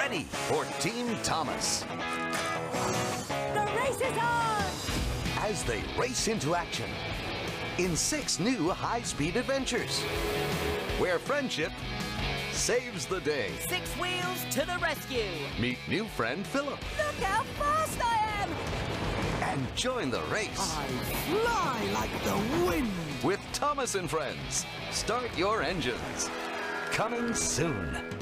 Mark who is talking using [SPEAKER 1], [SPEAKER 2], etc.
[SPEAKER 1] ready for Team Thomas.
[SPEAKER 2] The race is on!
[SPEAKER 1] As they race into action in 6 new high-speed adventures where friendship saves the day.
[SPEAKER 2] 6 wheels to the rescue!
[SPEAKER 1] Meet new friend Philip
[SPEAKER 2] Look how fast I am!
[SPEAKER 1] and join the race
[SPEAKER 3] I fly like the wind.
[SPEAKER 1] with Thomas and Friends. Start your engines. Coming soon.